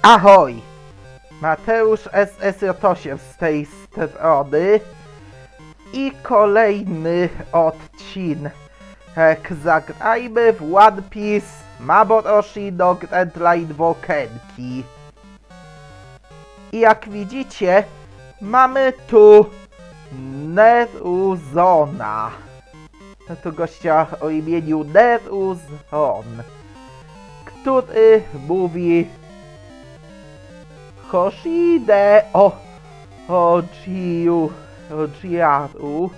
Ahoj! Mateusz SSJ8 z tej strony i kolejny odcinek. Zagrajmy w One Piece Maboroshi no Grand Line Wokenki. I jak widzicie, mamy tu Neruzona. Tu gościa o imieniu Neruzon, który mówi Hoshide o Giaru.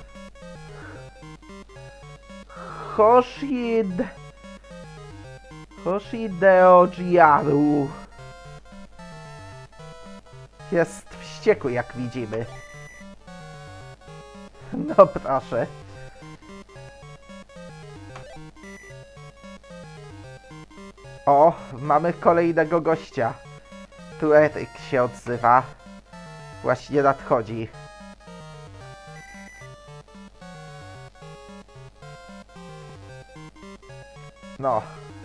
Hoshide o Giaru. Jest wściekły, jak widzimy. No proszę. O, mamy kolejnego gościa. Tu Eryk się odzywa. Właśnie nadchodzi. No.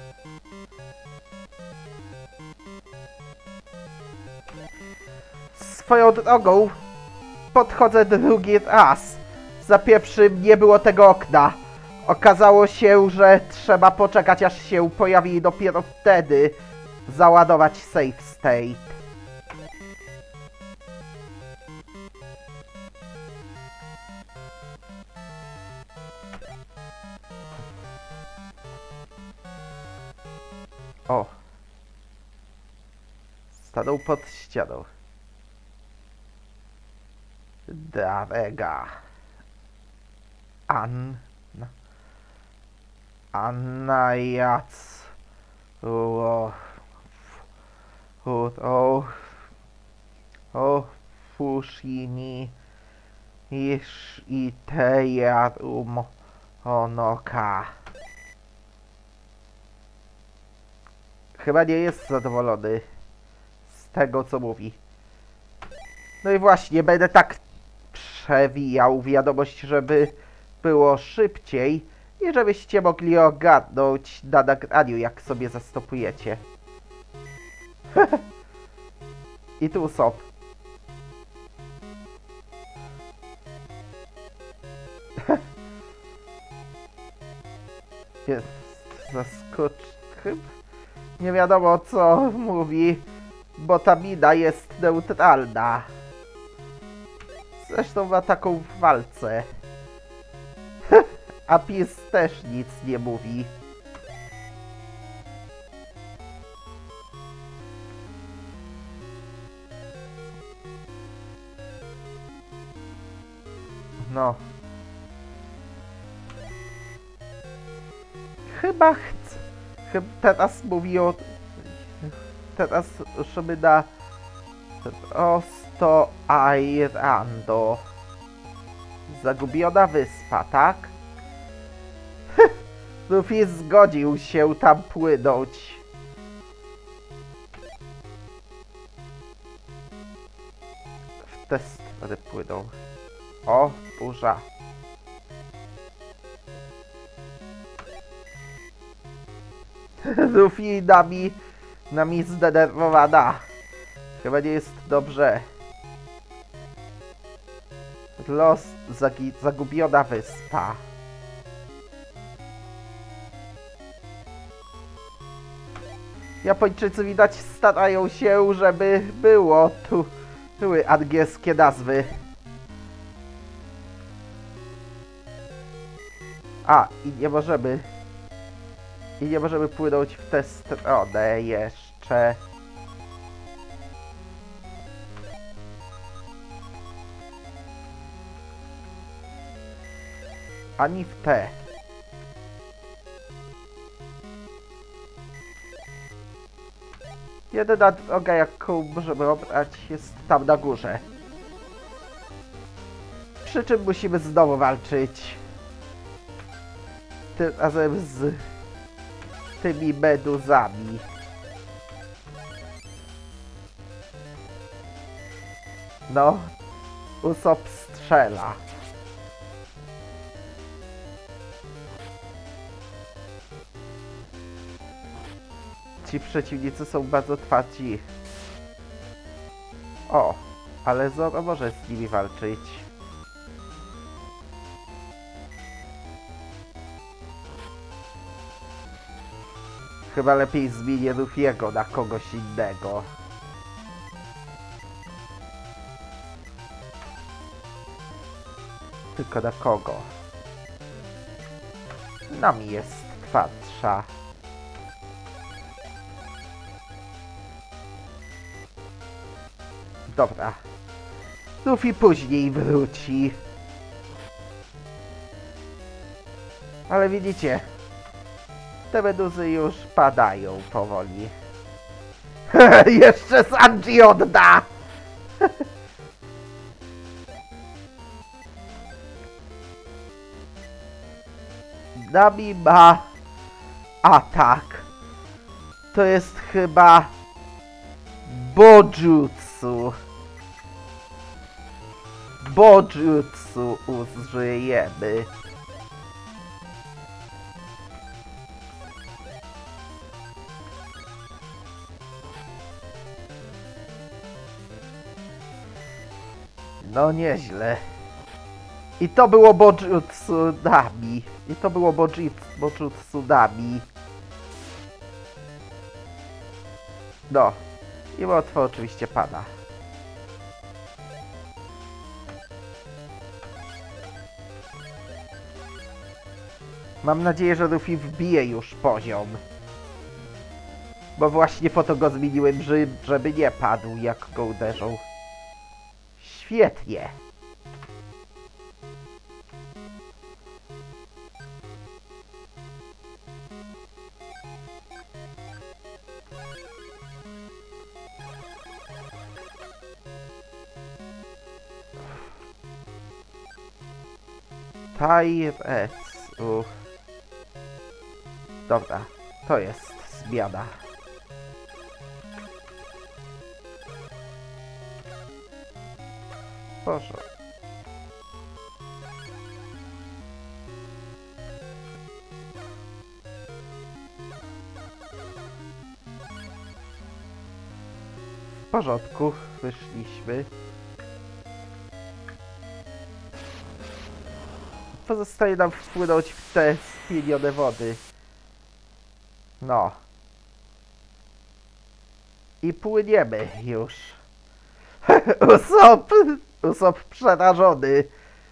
Swoją drogą podchodzę drugi raz. Za pierwszym nie było tego okna. Okazało się, że trzeba poczekać, aż się pojawi i dopiero wtedy załadować save state. O. Stanął pod ścianą. Darega. Anna Jac. Fushini ish iteyarum onoka. Chyba nie jest zadowolony z tego, co mówi. No i właśnie, będę tak przewijał wiadomość, żeby było szybciej i żebyście mogli ogarnąć na nagraniu, jak sobie zastopujecie. I tu są. Jest zaskoczony. Nie wiadomo, co mówi, bo ta mina jest neutralna. Zresztą ma taką w walce. A PiS też nic nie mówi. No. Chyba chcę. Teraz mówi o... Teraz ruszymy na... Prosto Airando. Zagubiona wyspa, tak? Luffy zgodził się tam płynąć. W tę stronę płyną. O, burza. Luffy nami zdenerwowana. Chyba nie jest dobrze. Zagubiona wyspa. Japończycy widać starają się, żeby było tu były angielskie nazwy. A, i nie możemy płynąć w tę stronę jeszcze. Ani w tę. Jedyna droga, jaką możemy obrać, jest tam na górze. Przy czym musimy znowu walczyć. Tym razem z tymi meduzami. No, Usopp strzela. Ci przeciwnicy są bardzo twardzi. O, ale Zoro może z nimi walczyć. Chyba lepiej zmienię Luffy'ego na kogoś innego. Tylko na kogo? Nami jest twardsza. Dobra. Luffy później wróci. Ale widzicie, te meduzy już padają powoli. Jeszcze Sanji odda! Nami ma atak. To jest chyba Bojutsu. Bojutsu użyjemy. No nieźle. I to było Bojutsu Nami. I to było Bojutsu Nami. No. I łatwo oczywiście pada. Mam nadzieję, że Luffy wbije już poziom. Bo właśnie po to go zmieniłem, żeby nie padł, jak go uderzą. Świetnie. Tairetsu. Dobra, to jest zmiana. Boże. W porządku, wyszliśmy. Pozostaje nam wpłynąć w te spienione wody. No. I płyniemy już. Usopp przerażony.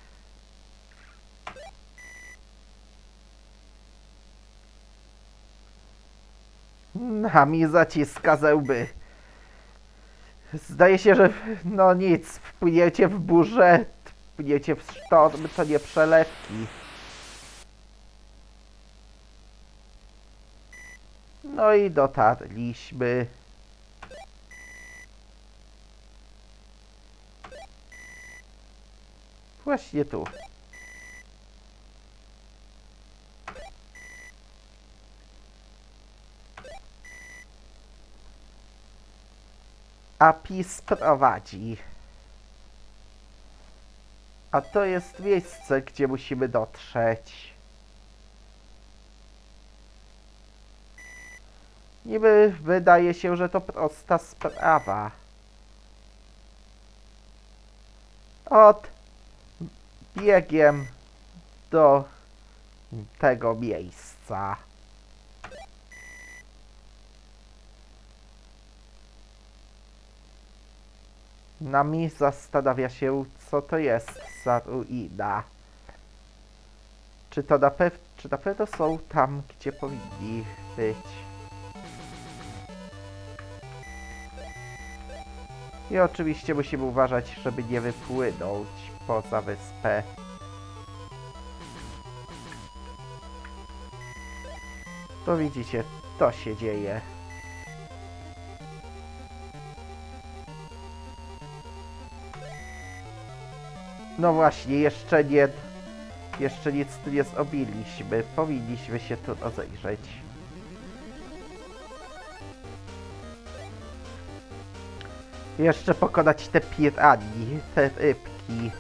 Nami zaciska zęby. Zdaje się, że no nic, wpłyniecie w burzę, wpłyniecie w sztorm, to nie przelewki. No i dotarliśmy. Właśnie tu. Apis prowadzi. A to jest miejsce, gdzie musimy dotrzeć. Niby wydaje się, że to prosta sprawa. Od biegiem do tego miejsca. Nami zastanawia się, co to jest za ruina. Czy na pewno są tam, gdzie powinni być? I oczywiście musimy uważać, żeby nie wypłynąć poza wyspę. To widzicie, to się dzieje. No właśnie, jeszcze nic tu nie zrobiliśmy. Powinniśmy się tu rozejrzeć. Jeszcze pokonać te pirani, te rybki.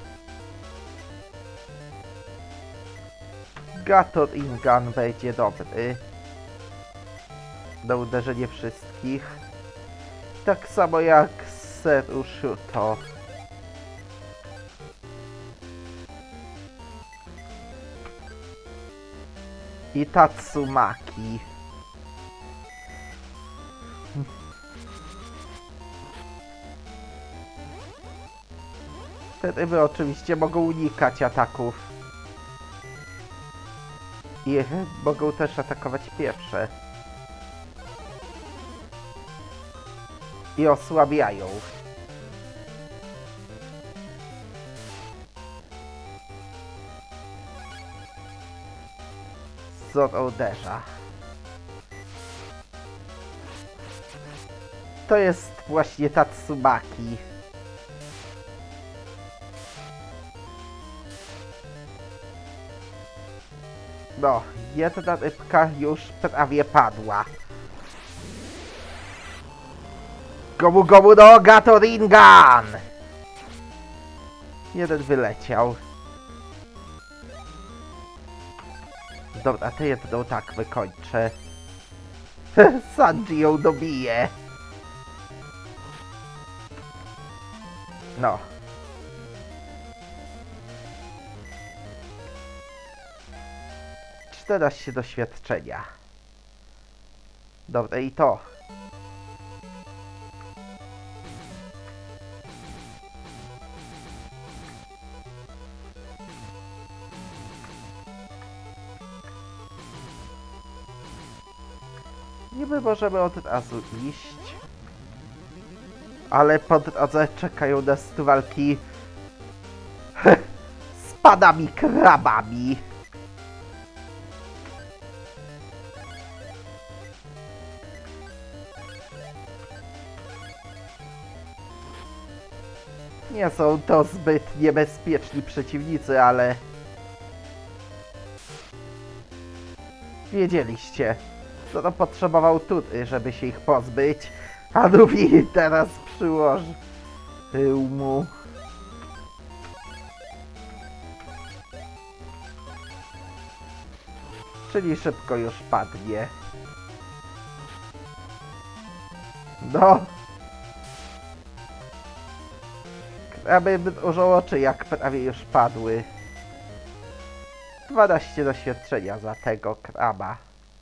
Gator Ingan będzie dobry. na uderzenie wszystkich. Tak samo jak Serushuto. I Tatsumaki. Te ryby oczywiście mogą unikać ataków. I mogą też atakować pierwsze. I osłabiają. Zoro uderza. To jest właśnie Tatsumaki. No, jedna rybka już prawie padła. Gomu gomu no Gatoringan! Jeden wyleciał. Dobra, tę jedną tak wykończę. Sanji ją dobije. No. Teraz się doświadczenia. Dobra, i to. Niby możemy od razu iść. Ale po drodze czekają nas tu walki z panami krabami. Nie są to zbyt niebezpieczni przeciwnicy, ale... Wiedzieliście, co to potrzebował tury, żeby się ich pozbyć, a Luffy teraz przyłoży mu. Czyli szybko już padnie. No. Kraby mrużą oczy, jak prawie już padły. 12 doświadczenia za tego kraba.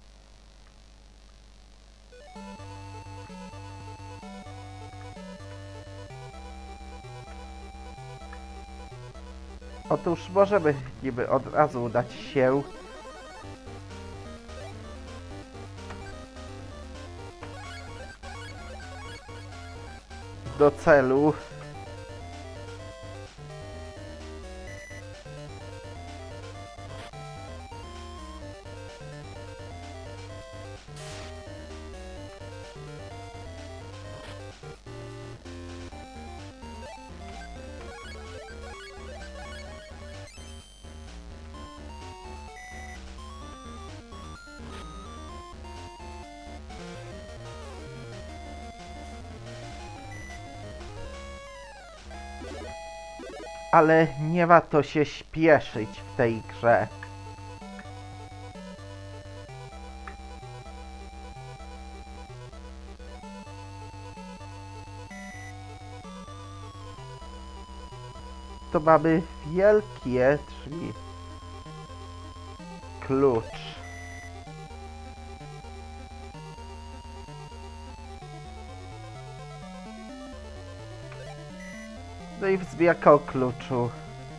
Otóż możemy niby od razu udać się do celu. Ale nie warto się śpieszyć w tej grze. To mamy wielkie drzwi. Klucz. No i wzmianka o kluczu.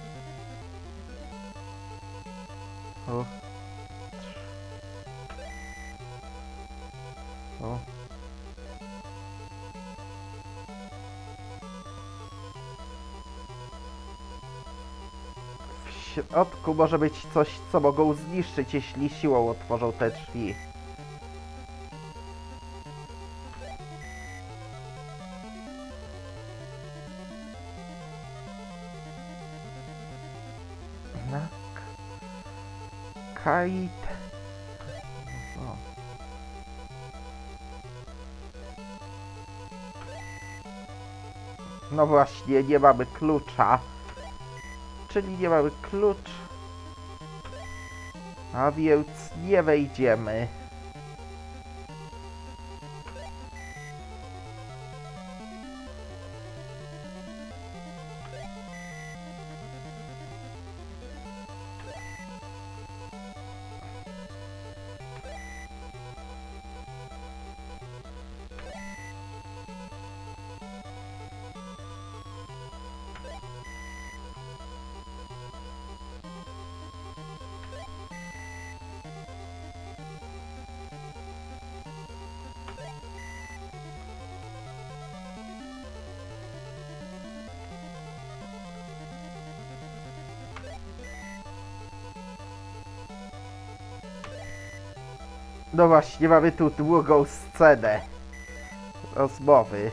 O. O. W środku może być coś, co mogą zniszczyć, jeśli siłą otworzą te drzwi. Kite. O. No właśnie, nie mamy klucza. Czyli nie mamy klucz. A więc nie wejdziemy. No właśnie, mamy tu długą scenę rozmowy.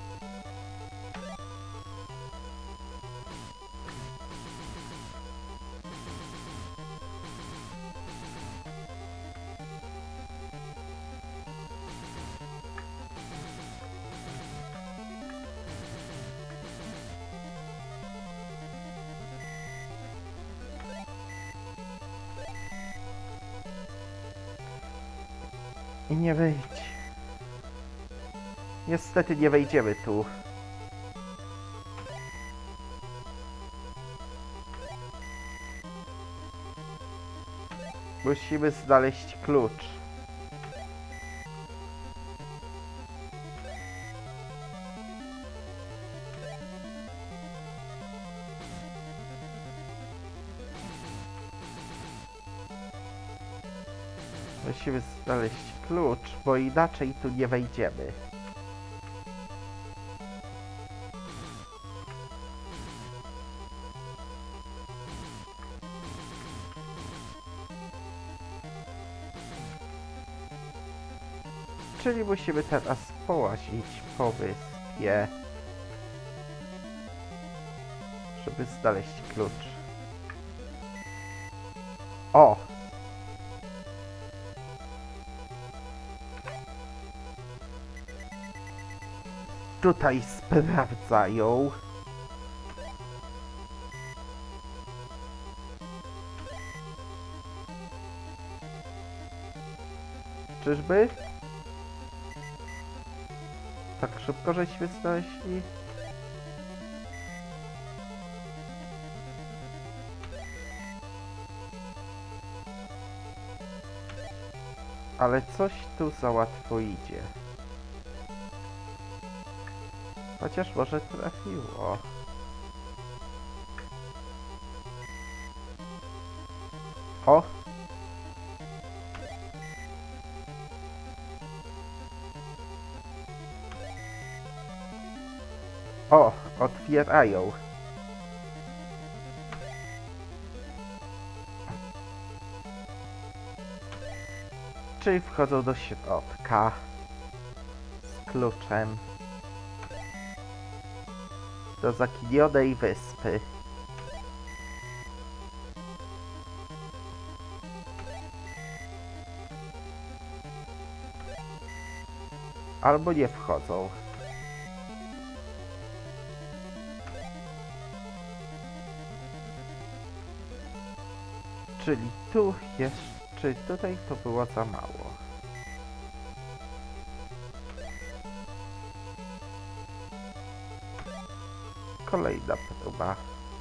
I nie wyjdź. Niestety nie wejdziemy tu. Musimy znaleźć klucz. Musimy znaleźć klucz, bo inaczej tu nie wejdziemy. Czyli musimy teraz połazić po wyspie, żeby znaleźć klucz. O! Tutaj sprawdzają. Czyżby? Tak szybko żeśmy znaleźli? Ale coś tu za łatwo idzie. Chociaż może trafiło. O! O! Otwierają. Czyli wchodzą do środka z kluczem do zaginionej wyspy. Albo nie wchodzą. Czyli tu jeszcze... Czyli tutaj to było za mało. Kolejna próba.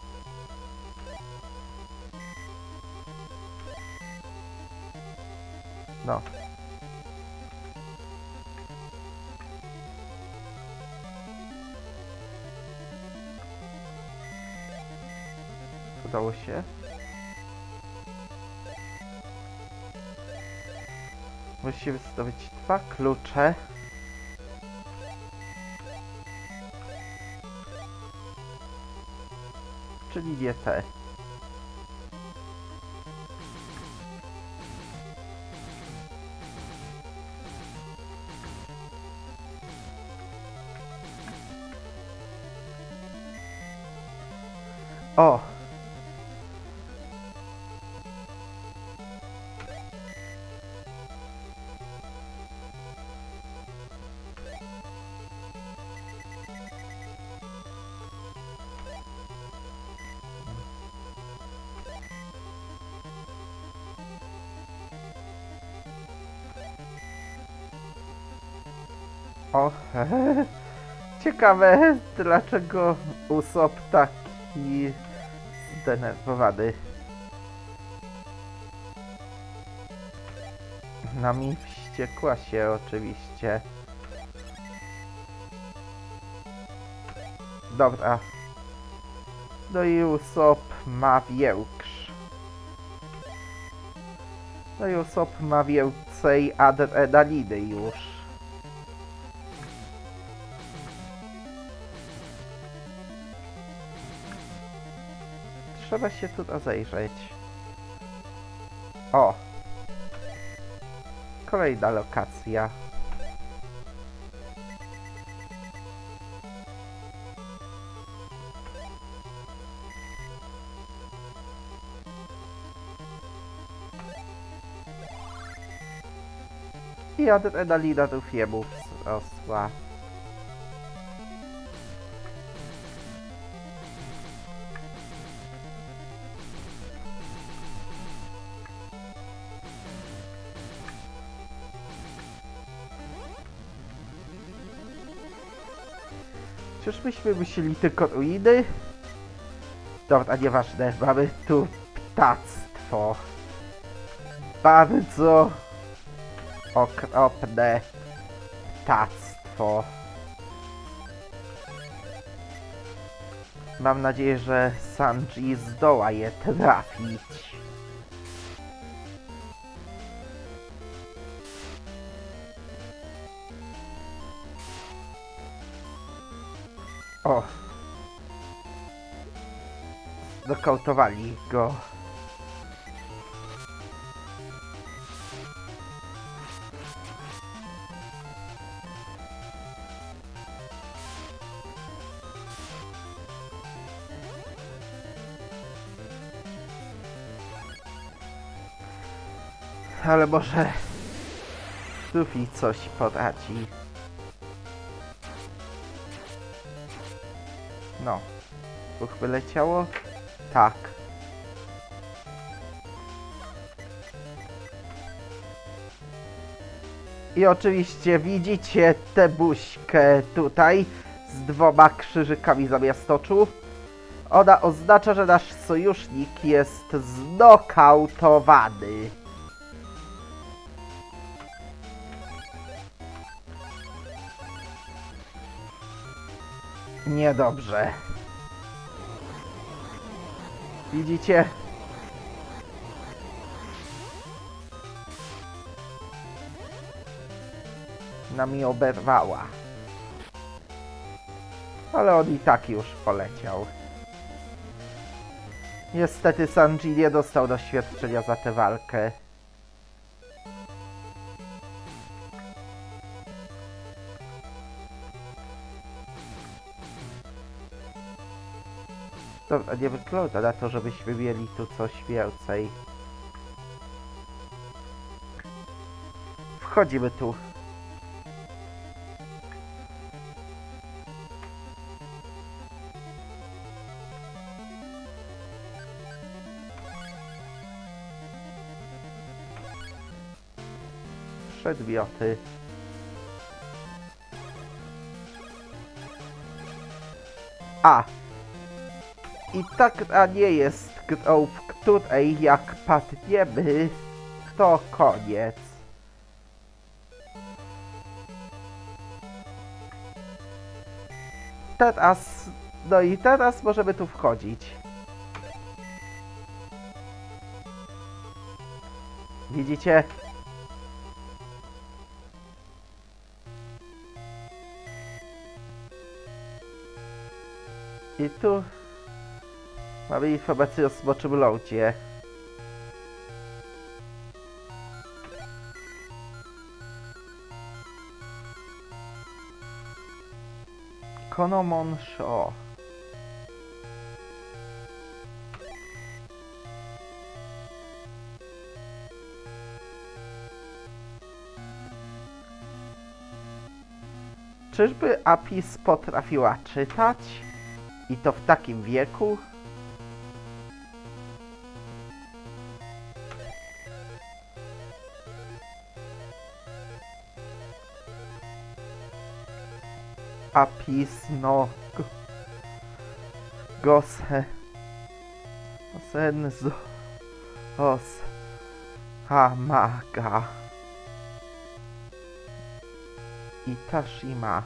No. Udało się? Musimy zdobyć 2 klucze. Czyli nie te. O! O, ciekawe, dlaczego Usopp taki zdenerwowany. Na mi wściekła się oczywiście. Dobra. No i Usopp ma większy. No i Usopp ma więcej adrenaliny już. Trzeba się tu rozejrzeć. O! kolejna lokacja. I adrenalina tu jemu wzrosła. Czyżbyśmy myśleli tylko ruiny? Dobra, nieważne, mamy tu ptactwo. Bardzo okropne ptactwo. Mam nadzieję, że Sanji zdoła je trafić. O! Znokautowali go. Ale może Luffy coś poradzi. No. Buch wyleciało? Tak. I oczywiście widzicie tę buźkę tutaj z 2 krzyżykami zamiast oczu. Ona oznacza, że nasz sojusznik jest znokautowany. Niedobrze. Widzicie? Nami oberwała. Ale on i tak już poleciał. Niestety Sanji nie dostał doświadczenia za tę walkę. Dobra, nie wygląda na to, żebyśmy mieli tu coś więcej. Wchodzimy tu. Przedmioty. A! I tak nie jest grą, w której jak padniemy, to koniec. Teraz, no i teraz możemy tu wchodzić. Widzicie? I tu mamy informację o smoczym loadzie. Konomon Show. Czyżby Apis potrafiła czytać? I to w takim wieku? Apis no Gose Senzo Os Hamaga Itashima.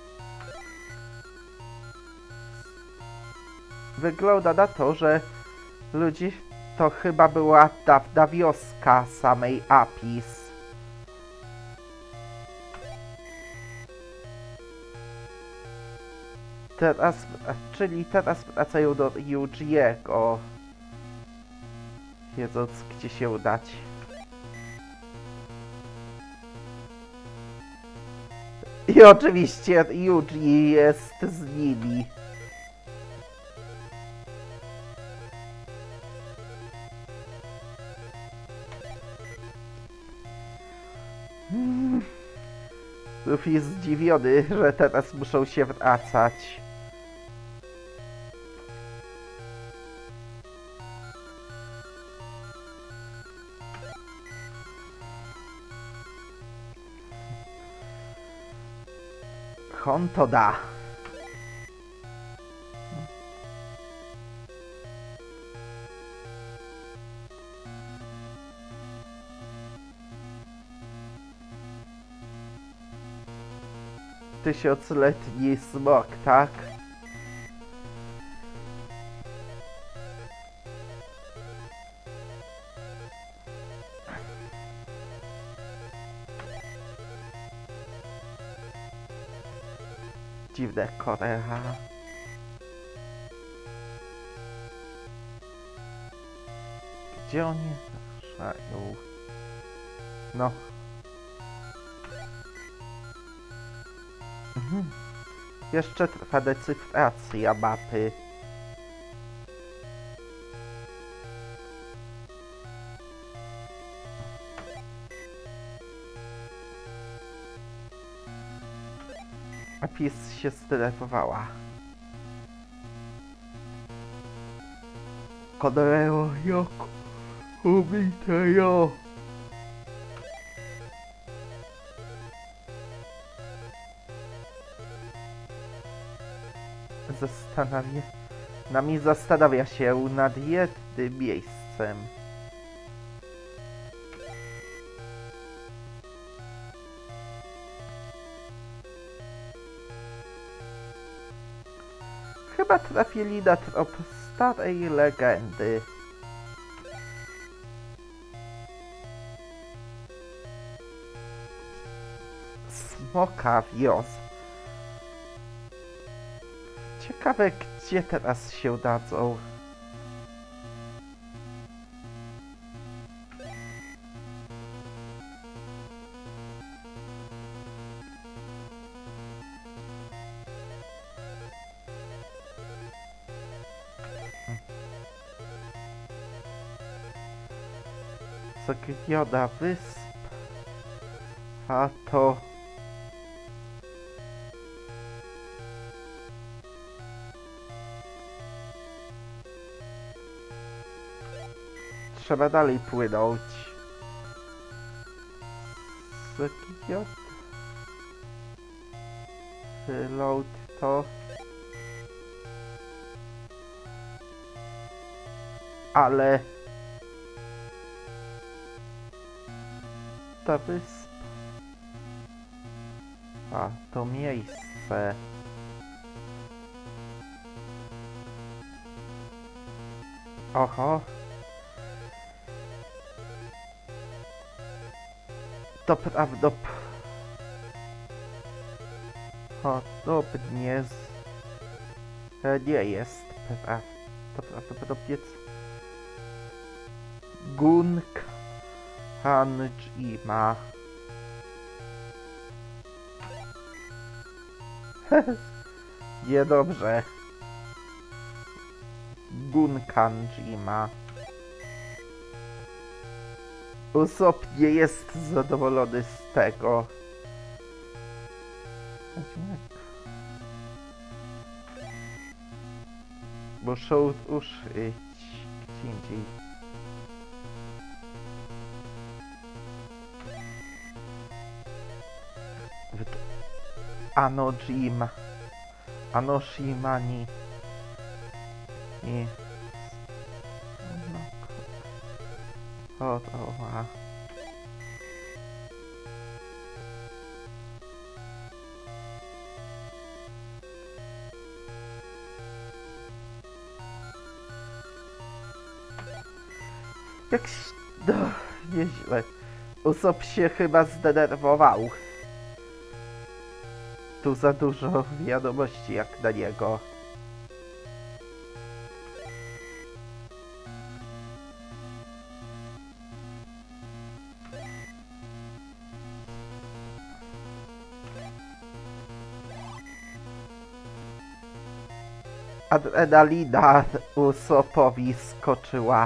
Wygląda na to, że ludzi to chyba była dawna wioska samej Apis. Teraz, czyli teraz wracają do Yujiego, wiedząc gdzie się udać. I oczywiście Yuji jest z nimi. Luffy jest zdziwiony, że teraz muszą się wracać. On to da. Tysiącletni smok, tak? Dziwne Korea. Gdzie oni ruszają? No. Jeszcze trwa decyfracja mapy. Apis się zdenerwowała. Kodoreo Yoko ubite yo. Zastanawia się nad jednym miejscem. Chyba trafili na trop starej legendy. Smoka wios. Ciekawe, gdzie teraz się dadzą. Zaginiona wysp. A to... Trzeba dalej płynąć. Zaginiona... Reload to... Ale... Ta wyspa... A, to miejsce... Oho... To prawdopodobnie nie jest to prawdopodobnie Gunk Hanjima. Niedobrze. Gunkanjima. Usopp nie jest zadowolony z tego. Muszą uszyć gdzie indziej. Anojima. Anoshimani. I... O, to ma. Jak się... No, nieźle. Usopp się chyba zdenerwował. Tu za dużo wiadomości jak na niego. Adrenalina Usopowi skoczyła.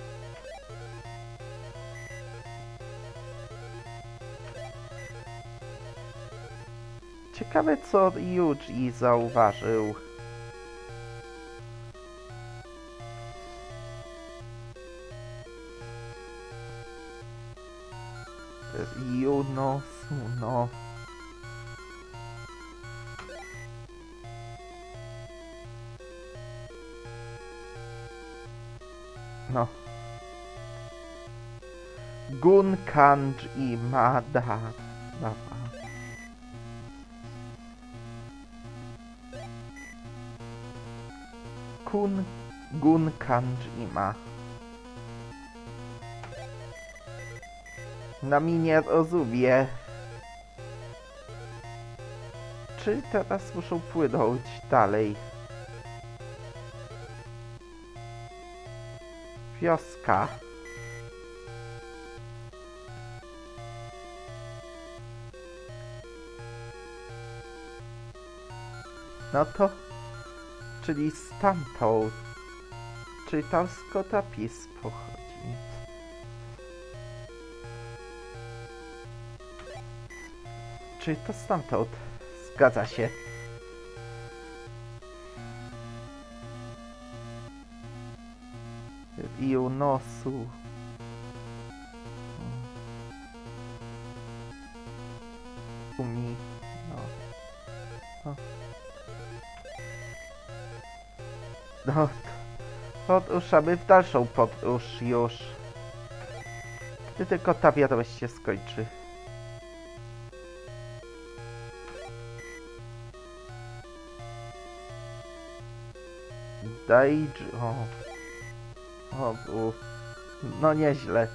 Ciekawe, co Yuji zauważył. Juno, Suno. No. Gun, Kanji i Mada. Gun, Kanji i Ma. Na mi nie rozumie. Czy teraz muszą płynąć dalej? Wioska. No to... Czyli stamtąd. Czyli tam z Kotapis pochodzi. Czyli to stamtąd. Zgadza się. Junosu. Umi. No. No. Ruszamy w dalszą podróż już. Gdy tylko ta wiadomość się skończy. Daiji... No nieźle.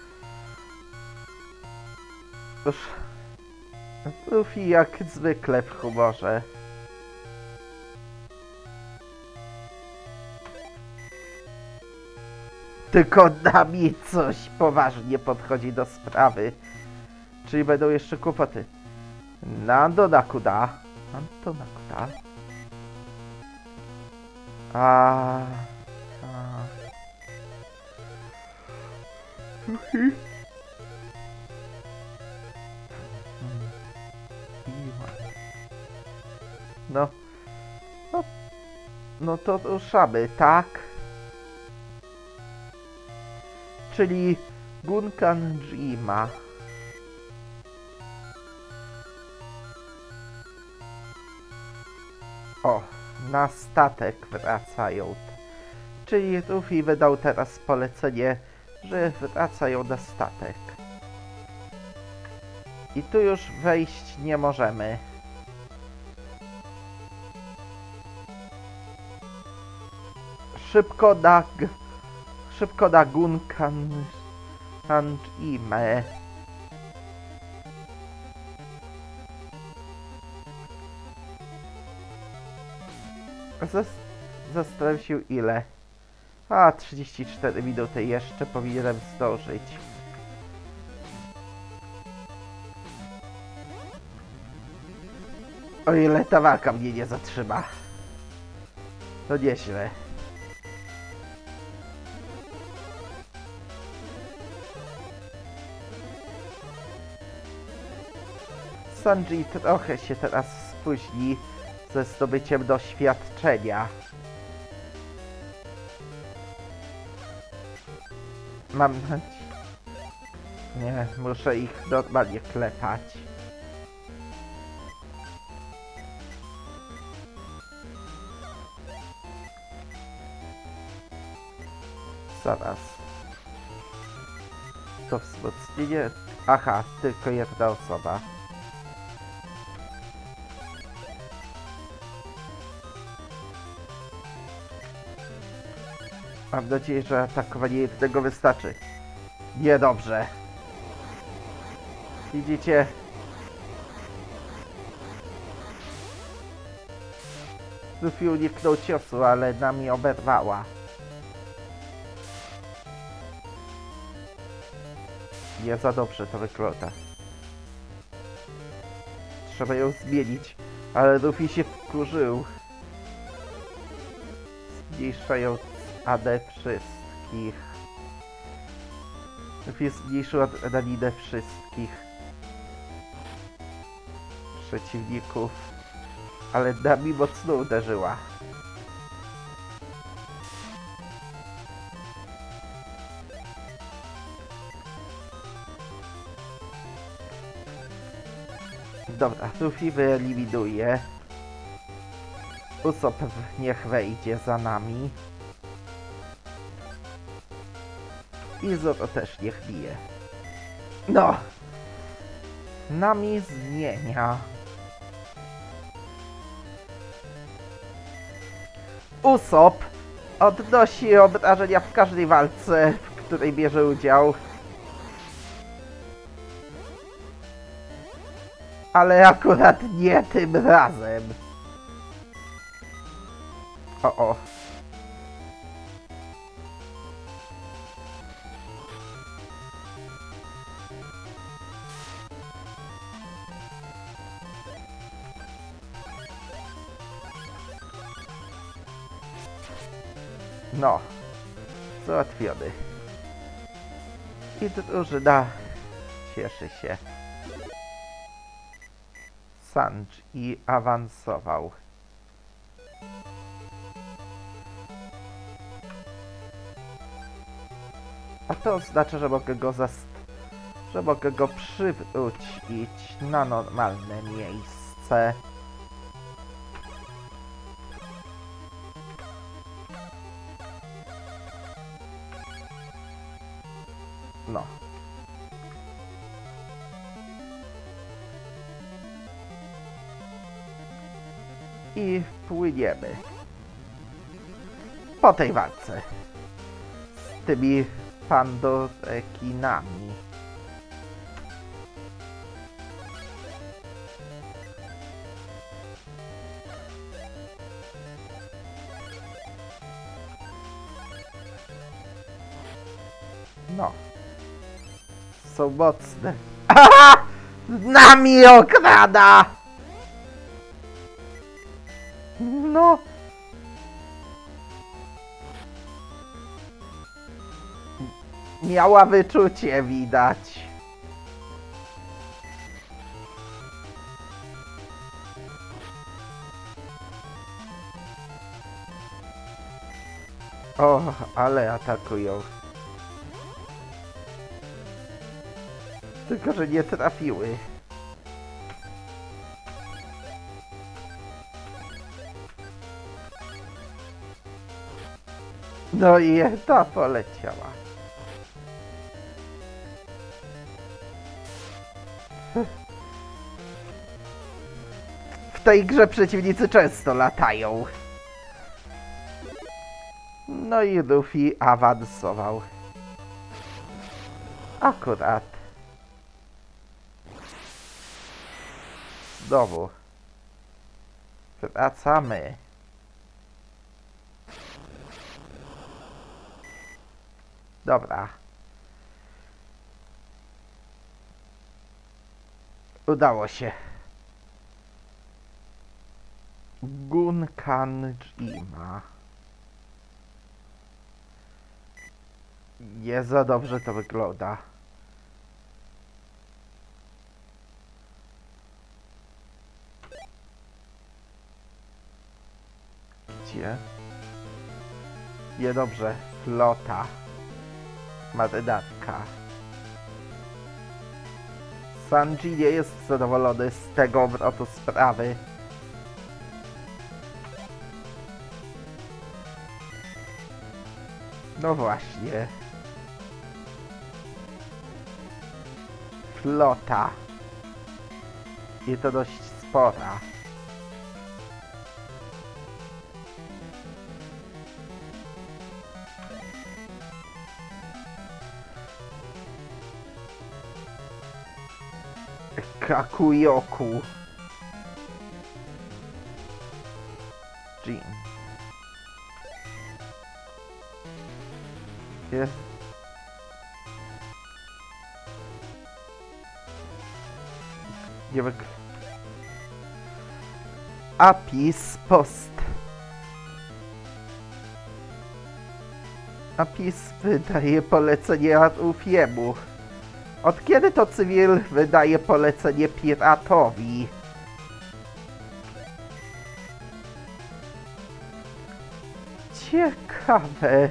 Już... Luffy jak zwykle w humorze. Tylko Nami coś poważnie podchodzi do sprawy. Czyli będą jeszcze kłopoty. Nando Nakuda. No to ruszamy, tak? Czyli Gunkanjima. O, na statek wracają. Czyli Luffy wydał teraz polecenie, że wracają na statek. I tu już wejść nie możemy. Szybko na Gunkanjimę. Zastanawiam się ile. 34 minuty jeszcze powinienem zdążyć. O ile ta walka mnie nie zatrzyma. To nieźle. Sanji trochę się teraz spóźni ze zdobyciem doświadczenia. Mam nadzieję... Nie, muszę ich normalnie klepać. Zaraz. To wzmocnienie... Aha, tylko jedna osoba. Mam nadzieję, że atakowanie jednego wystarczy. Niedobrze. Widzicie? Luffy uniknął ciosu, ale nami oberwała. Nie za dobrze to wygląda. Trzeba ją zmienić, ale Luffy się wkurzył. zmniejszając AD wszystkich. Luffy zmniejszył adrenalinę wszystkich przeciwników, ale Nami mocno uderzyła. Dobra, Luffy wyeliminuje. Usopp niech wejdzie za nami. I Zoro też niech bije. No! Nami zmienia. Usopp odnosi obrażenia w każdej walce, w której bierze udział. Ale akurat nie tym razem. O. No. Załatwiony. I drużyna cieszy się. Sanji awansował. A to oznacza, że mogę go przywrócić na normalne miejsce. No. I płyniemy po tej walce z tymi pandorekinami. No. Są mocne. Aha! Nami okrada! No. Miała wyczucie, widać. O, ale atakują. Tylko, że nie trafiły. No i ta poleciała. W tej grze przeciwnicy często latają. No i Luffy awansował. Akurat. Znowu. Wracamy. Dobra. Udało się. Gunkanjima. Nie za dobrze to wygląda. Gdzie? Niedobrze. Flota. Marynatka. Sanji nie jest zadowolony z tego obrotu sprawy. No właśnie. Flota. I to dość spora. Kakuyoku. Jin. Jest. Nie wyg... Apis post. Apis wydaje polecenie Luffy'emu. Od kiedy to cywil wydaje polecenie piratowi? Ciekawe.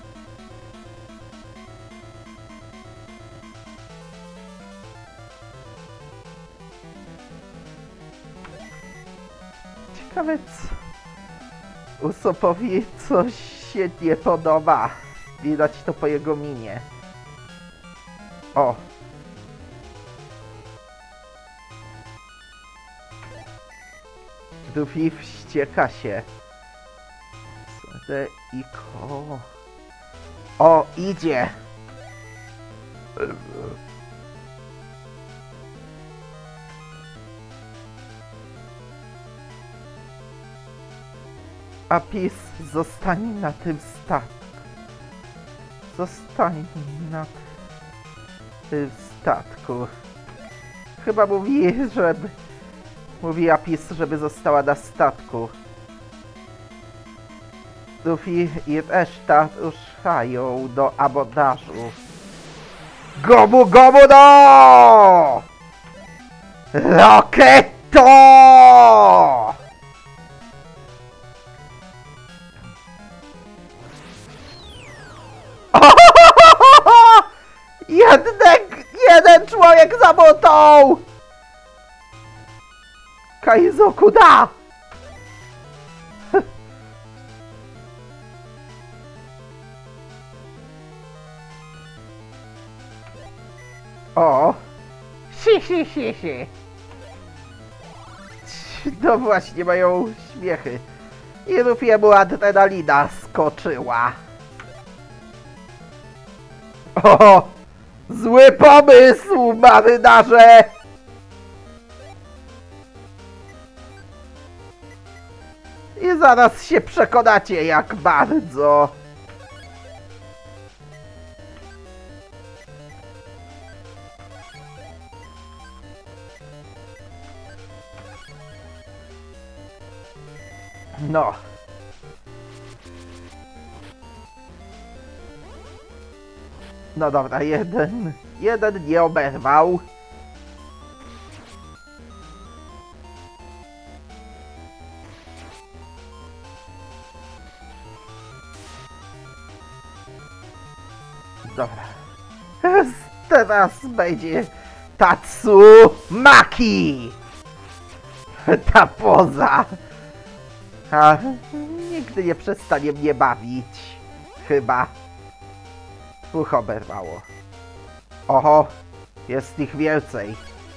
Ciekawe co... Usopowi coś się nie podoba. Widać to po jego minie. O! Luffy wścieka się. I ko... O, idzie! Apis zostanie na tym statku. Zostanie na tym statku. Chyba mówi, żeby... Mówi Apis, żeby została na statku. Luffy i reszta ruszają do abordażu. Gomu gomu do! Roketto! Jeden człowiek za butą! Kaizoku da! O! Si. No właśnie, mają śmiechy. I Luffy'emu adrenalina skoczyła. O! Zły pomysł, marynarze! I zaraz się przekonacie, jak bardzo. No. No dobra, jeden nie oberwał. Dobra. Teraz będzie Tatsumaki! Ta poza! A nigdy nie przestanie mnie bawić. Chyba. Dwóch oberwało. Oho! Jest ich więcej.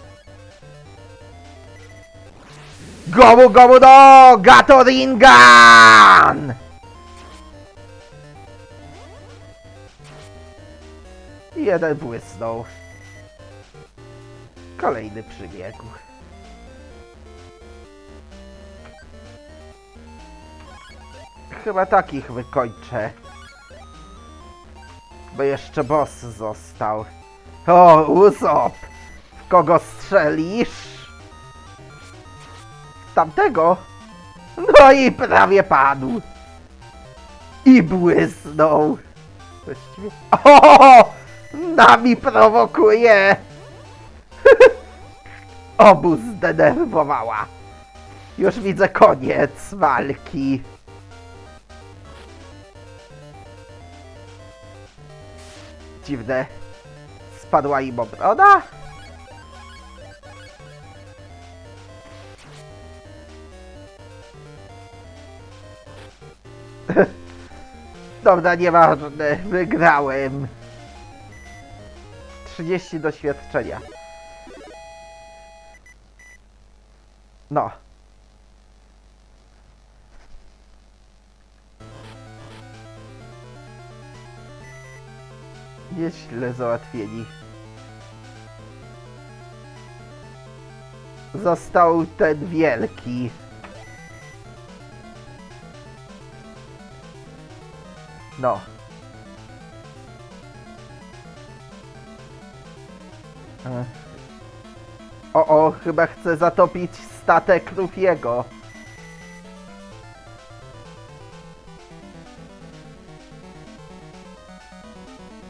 Gomu gomu do! Gatoringan! Jeden błysnął. Kolejny przybiegł. Chyba takich wykończę. Bo jeszcze boss został. O, Usopp! W kogo strzelisz? Tamtego? No i prawie padł. I błysnął. Właściwie... O! Nami prowokuje! Obu zdenerwowała. Już widzę koniec walki. Dziwne. Spadła im obrona? Dobra, nieważne. Wygrałem. 30 doświadczenia. No. Nieźle załatwieni. Został ten wielki. No. O, chyba chce zatopić statek Luffy'ego.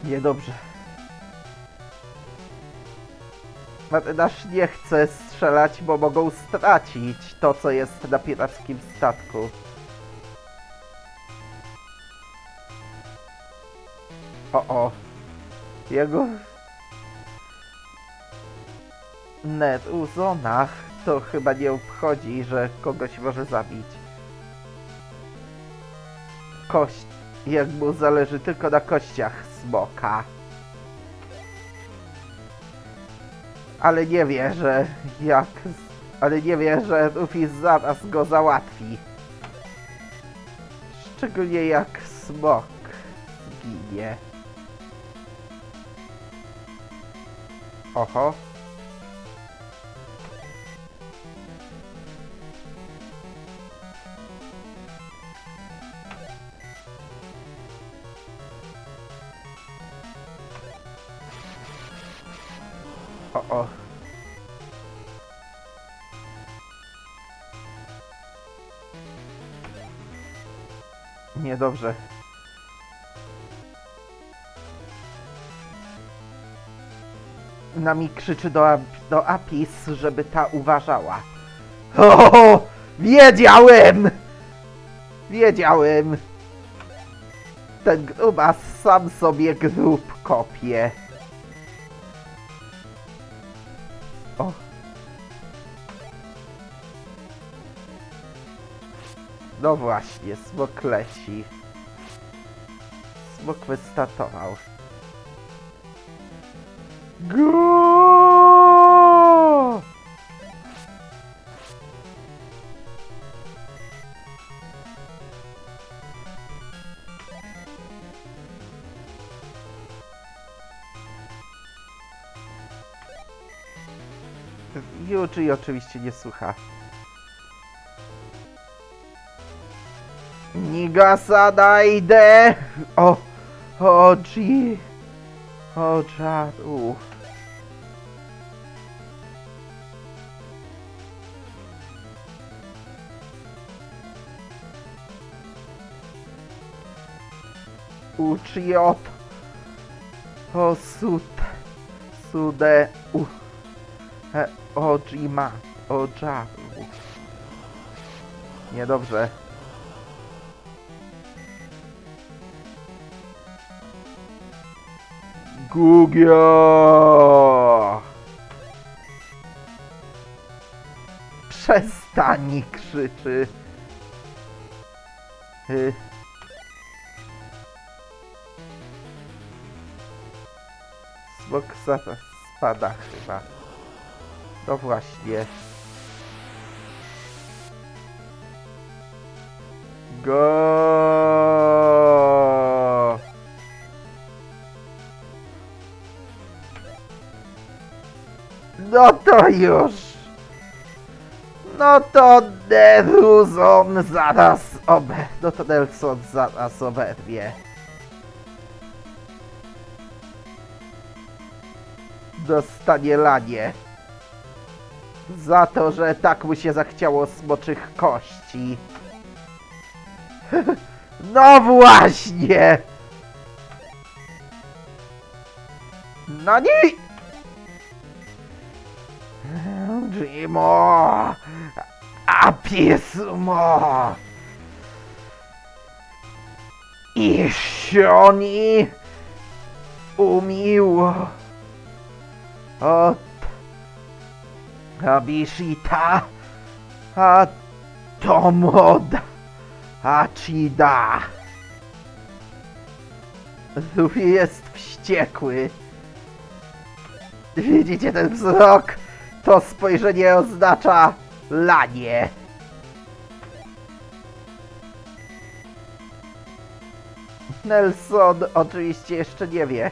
Niedobrze. Marynarz nie chce strzelać, bo mogą stracić to, co jest na pirackim statku. O. Jego... Ned u zonach to chyba nie obchodzi, że kogoś może zabić. Kość... Jak mu zależy tylko na kościach smoka. Ale nie wie, że jak... Ale nie wie, że Rufus zaraz go załatwi. Szczególnie jak smok zginie. Oho. O. Niedobrze. Nami krzyczy do Apis, żeby ta uważała. O! Wiedziałem! Wiedziałem! Ten grubas sam sobie grób kopie. O. No właśnie, smok leci. Smok wystartował. Go! Yuji oczywiście nie słucha. Nigasa dajde! O! Oji! O, Jaru! Uchiot! O, Sude! Ojima! O, Jaru! Niedobrze. Gugio! Przestań, krzyczy. Smok zaraz spada chyba. No właśnie. Go! No to już! No to Nelson zaraz oberwie. Dostanie lanie. Za to, że tak mu się zachciało smoczych kości. No właśnie! No nie! Jimo! Apis mo! Ishoni! Umiło! Od... Abishita! A Tomoda! Achida! Luffy jest wściekły. Widzicie ten wzrok? To spojrzenie oznacza lanie. Nelson oczywiście jeszcze nie wie,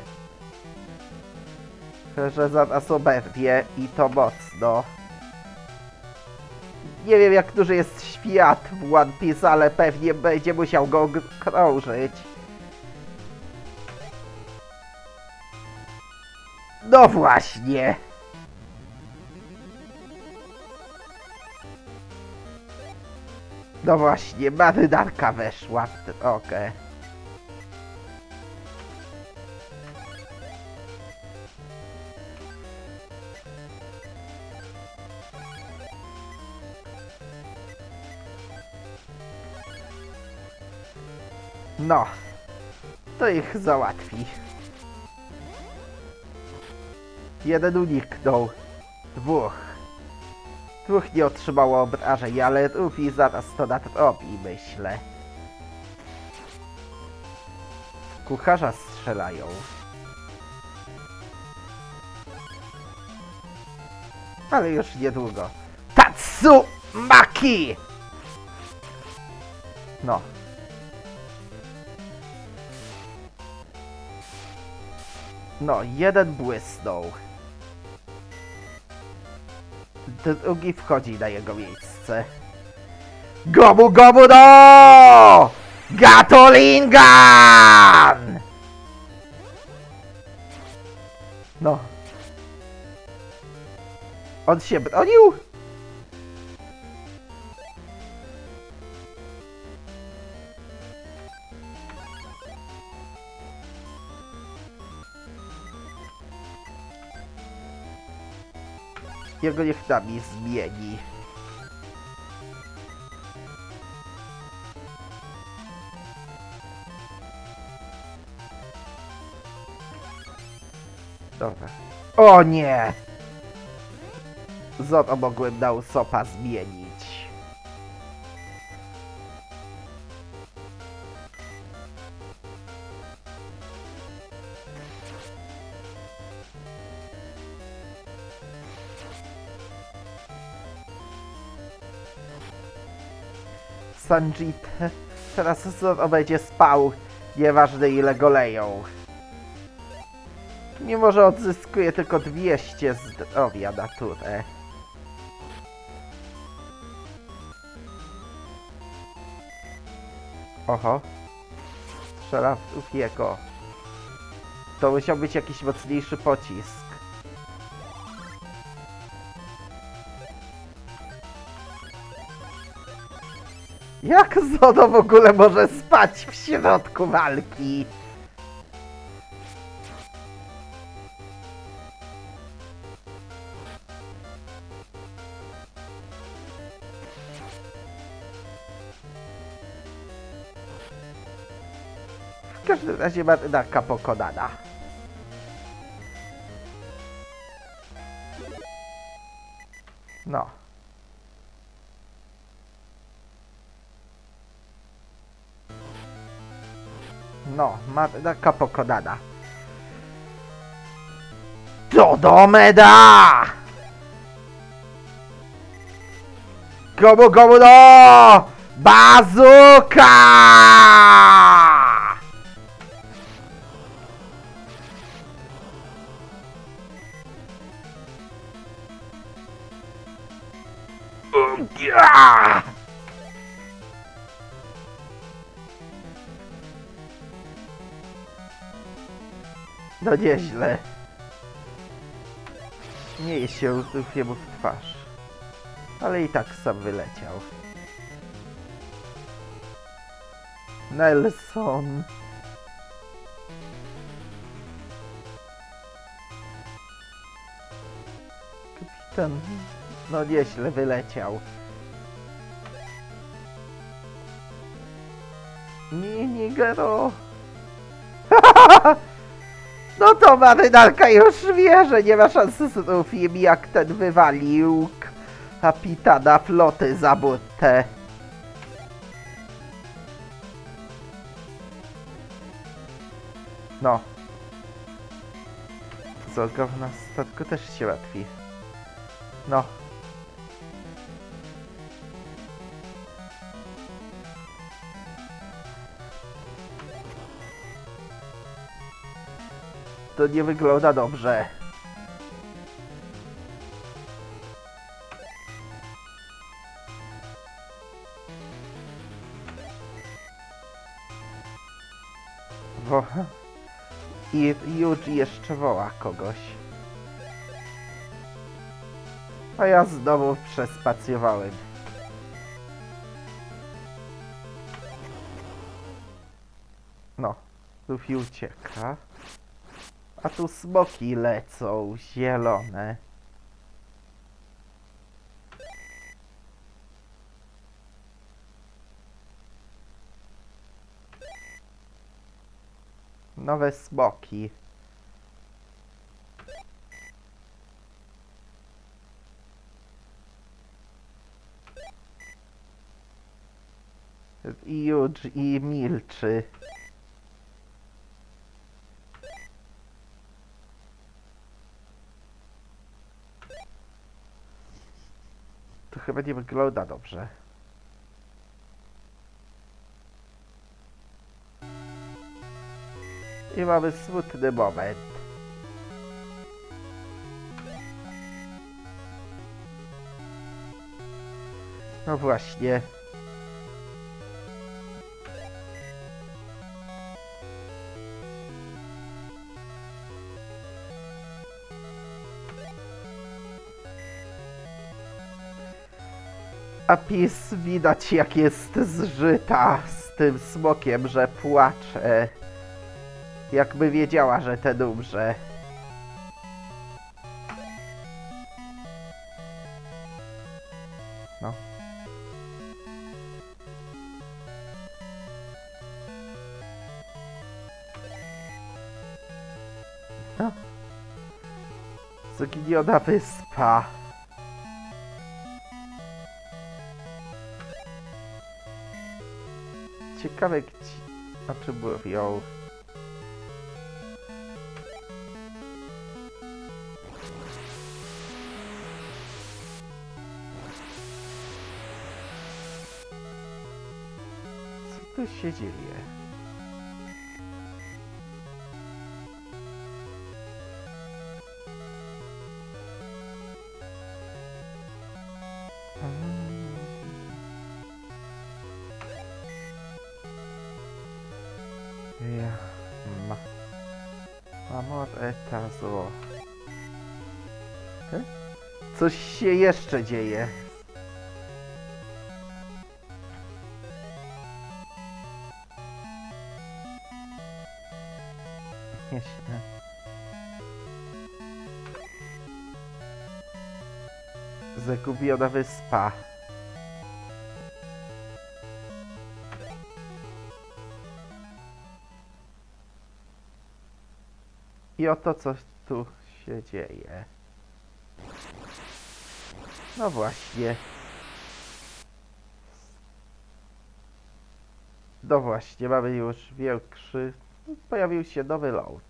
że zaraz oberwie i to mocno. Nie wiem, jak duży jest świat w One Piece, ale pewnie będzie musiał go krążyć. No właśnie. No właśnie, marynarka weszła w drogę. No, to ich załatwi. Jeden uniknął. Dwóch nie otrzymało obrażeń, ale Luffy zaraz to nadrobi, myślę. Kucharza strzelają. Ale już niedługo. Tatsumaki! No. No, jeden błysnął. Drugi wchodzi na jego miejsce. Gomu Gomu no! Gatolingan! No. On się bronił? Jego niech nami zmieni. Dobra. O nie! Zoro mogłem na Usopa zmienić. Sanji, teraz Zoro będzie spał, nieważne ile go leją. Mimo że odzyskuje tylko 200 zdrowia naturę. Oho. Strzela w Luffy'ego. To musiał być jakiś mocniejszy pocisk. Jak Zoro w ogóle może spać w środku walki? W każdym razie marynarka pokonana. No. No, marynarka pokonana. Dodomeda! Gomu Gomu no! Bazooka! No nieźle. Śmieje się Luffy'emu w twarz. Ale i tak sam wyleciał. Nelson. Kapitan. No nieźle wyleciał. Minigero. No to marynarka już wie, że nie ma szansy z Luffy'em, jak ten wywalił kapitana floty Zabutę. No. Zorgo na statku też się łatwi. No. To nie wygląda dobrze. I Yuji jeszcze woła kogoś. A ja znowu przespacjowałem. No, Luffy ucieka. A tu smoki lecą, zielone. Nowe smoki. I Huge i milczy. To chyba nie wygląda dobrze. I mamy smutny moment. No właśnie. A PiS widać jak jest zżyta z tym smokiem, że płacze. Jakby wiedziała, że ten umrze. No. No. Zaginiona wyspa. Ciekawe gdzie... O czym mówią. Co tu się dzieje? Ja... Amor eta zło. Coś się jeszcze dzieje. Nieźle. Zagubiona wyspa. I oto co tu się dzieje. No właśnie. No właśnie, mamy już większy... Pojawił się nowy load.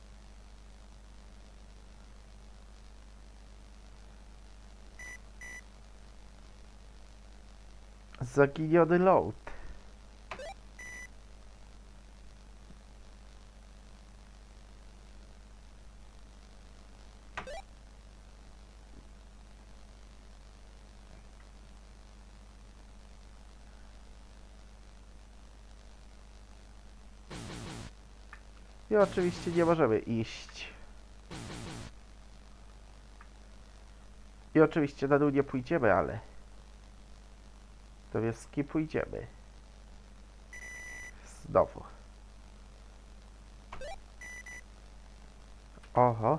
Zaginiony load. I oczywiście nie możemy iść. I oczywiście na dół nie pójdziemy, ale do wioski pójdziemy. Znowu. Oho.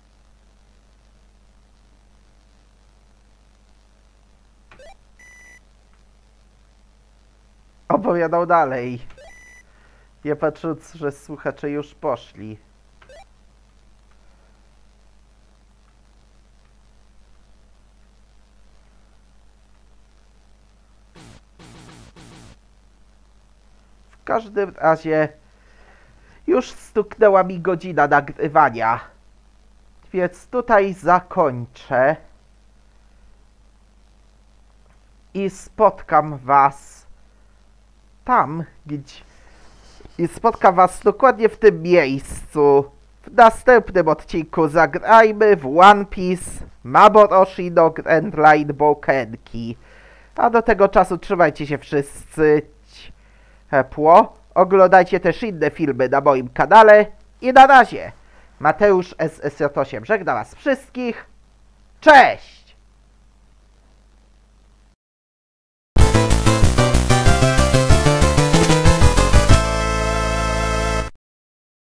Opowiadał dalej. Nie patrząc, że słuchacze już poszli. W każdym razie już stuknęła mi godzina nagrywania. Więc tutaj zakończę. I spotkam was tam, gdzie... I spotkam was dokładnie w tym miejscu. W następnym odcinku zagrajmy w One Piece Maboroshi no Grand Line Bokenki. A do tego czasu trzymajcie się wszyscy ciepło. Oglądajcie też inne filmy na moim kanale. I na razie. Mateusz SSJ8 żegna was wszystkich. Cześć!